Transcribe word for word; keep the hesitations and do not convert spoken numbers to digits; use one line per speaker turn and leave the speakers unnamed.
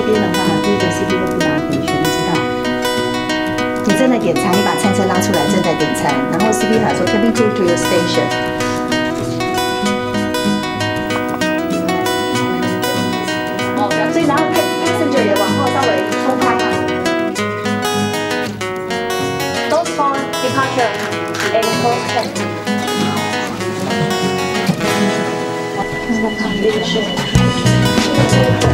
边的话，第一个 C P 会不达回旋，你知道？你正在点餐，你把餐车拉出来，正在点餐，然后 C P 卡说 Cabin crew to your station。哦，所以然后 passenger 也往后稍微冲开嘛。Doors for departure and close check。看看旁边是。